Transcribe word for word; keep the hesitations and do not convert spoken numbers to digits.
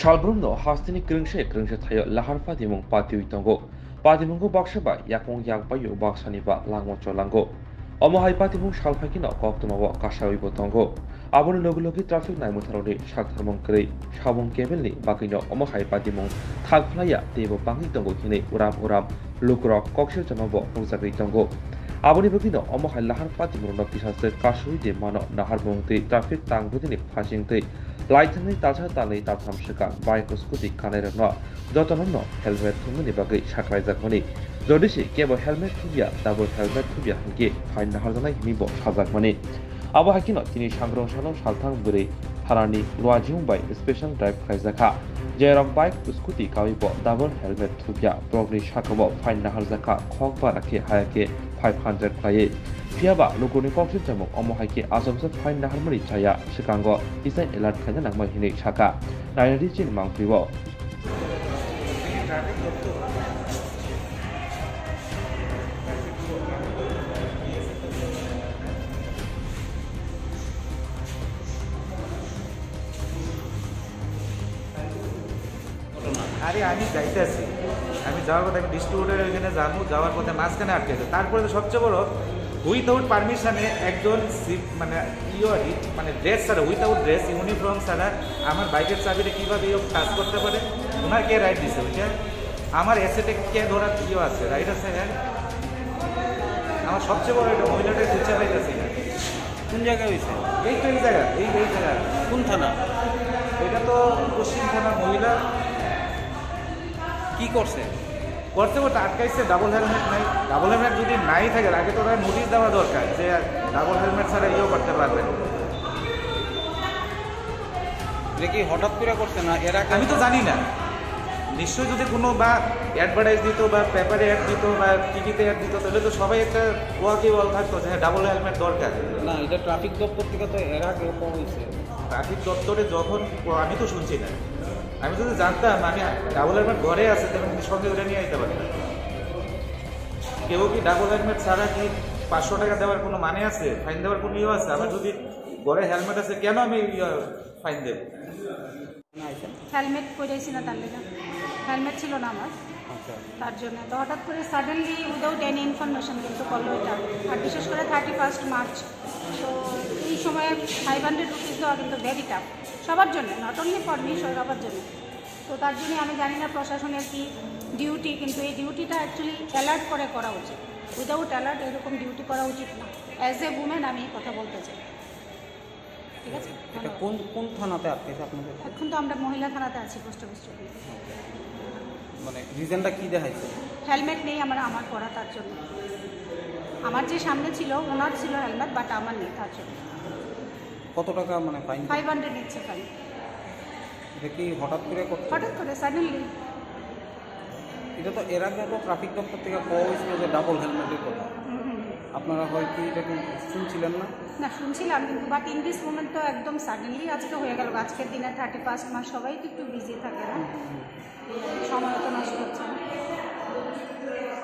Shalbrumno hastini kringse kringse thayo lahar patimung pati uitongo. Patimungko baksaba yakong yang payo baksani ba langmo cholango. Omo hai patimung shalphakino koktomawo kashawi botongo. Aboni logi-logi traffic nai mutharoni shaktharmong krei shabong kebelni bakino omo hai patimung thakphlaya tebo bangi tongo kini uram uram lukrok kokshil jamabo nungzagri tongo. Aboni bakino omo hai lahar patimung no kisase kashui de mano nahar bongti traffic tangbudini phasingtei Laitani talcha tali taltham shika bike scooty kanera no jotono helmet thumni bagai shaklai jakmani jodishi kebo helmet thubia double helmet thubia hangke fain nahar janai himibo sajakmani abo hakino tini sangrong salon salthang buri harani loajung bai special drive khaijaka jerok bike scooty kawibo double helmet thubia progri shakabo fain nahar jaka khokba rakhe hayake five hundred khaye Piaba lukuni koksil jamuk omo haike asomse fain nahar mari chaya sikango isai alert khanya nangmai hini chaka nainari chin mangpibo আরে আমি যাইতেছি আমি যাওয়ার কথা আমি ডিস্ট্রিবিউটরের এখানে যাবো যাওয়ার পথে মাঝখানে আটকে আছে তারপরে তো সবচেয়ে বড় উইথাউট পারমিশনে একজন মানে ইয়ে মানে ড্রেস ছাড়া উইথাউট ড্রেস ইউনিফর্ম ছাড়া আমার বাইকের চাবিটা কীভাবে ইয়ে কাজ করতে পারে ওনার কে রাইট দিছে ওইটা আমার অ্যাসেটে কে ধরার ইয়ে আছে রাইট আছে হ্যাঁ আমার সবচেয়ে বড় এটা মহিলাটাকে খুঁজে পাইতেছি না কোন জায়গায় হয়েছে এই তো এই জায়গা এই এই জায়গা কোন থানা এটা তো পশ্চিম থানার মহিলা কি করছে করতে করতে আটকাইছে ডাবল হেলমেট নাই ডাবল হেলমেট যদি নাই থাকে আগে তো তার নোটিশ দেওয়া দরকার যে ডাবল হেলমেট ছাড়া ইয়েও করতে পারবেন এটা কি হঠাৎ করে করছে না এরা আমি তো জানি না নিশ্চয়ই যদি কোনো বা অ্যাডভার্টাইজ দিত বা পেপারে অ্যাড দিত বা টিভিতে অ্যাড দিত তাহলে তো সবাই একটা ওয়াকি ওয়াল থাকতো যে হ্যাঁ ডাবল হেলমেট দরকার না এটা ট্রাফিক দপ্তর থেকে তো এর আগে হয়েছে ট্রাফিক দপ্তরে যখন আমি তো শুনছি না আমি যদি জানতাম আমি ডাবল হেলমেট ঘরে আছে তাহলে কিন্তু সঙ্গে ওটা নিয়ে আসতে পারি না কেউ কি ডাবল হেলমেট ছাড়া কি পাঁচশো টাকা দেওয়ার কোনো মানে আছে ফাইন দেওয়ার কোনো ইয়ে আছে আমার যদি ঘরে হেলমেট আছে কেন আমি ফাইন দেব হেলমেট পরেছি না তার লেগে হেলমেট ছিল না আমার তার জন্য তো হঠাৎ করে সাডেনলি উইদাউট এনি ইনফরমেশন কিন্তু করলো এটা আর বিশেষ করে থার্টি ফার্স্ট মার্চ তো এই সময়ে ফাইভ হান্ড্রেড রুপিস দেওয়া কিন্তু ভেরি টাফ সবার জন্য নট অনলি ফর মি সবার জন্য তো তার জন্য আমি জানি না প্রশাসনের কি ডিউটি কিন্তু এই ডিউটিটা অ্যাকচুয়ালি অ্যালার্ট করে করা উচিত উইদাউট অ্যালার্ট এরকম ডিউটি করা উচিত না অ্যাজ এ উমেন আমি কথা বলতে চাই ঠিক আছে এটা কোন কোন থানাতে আটকেছে আপনাদের এখন তো আমরা মহিলা থানাতে আছি পোস্ট অফিস মানে রিজনটা কি দেখাইছে হেলমেট নেই আমার আমার পরা তার জন্য আমার যে সামনে ছিল ওনার ছিল হেলমেট বাট আমার নেই তার জন্য কত টাকা মানে ফাইন ফাইভ হান্ড্রেড নিচ্ছে ফাইন এটা কি হঠাৎ করে করতে হঠাৎ করে সাডেনলি এটা তো এর আগে তো ট্রাফিক দপ্তর থেকে পাওয়া হয়েছিল যে ডাবল হেলমেটের কথা আপনারা হয় কি এটা কি শুনছিলেন না না শুনছিলাম কিন্তু বাট ইন দিস মোমেন্ট তো একদম সাডেনলি আজকে হয়ে গেল আজকের দিনে থার্টি ফার্স্ট মাস সবাই তো একটু বিজি থাকে না সময় তো নষ্ট হচ্ছে না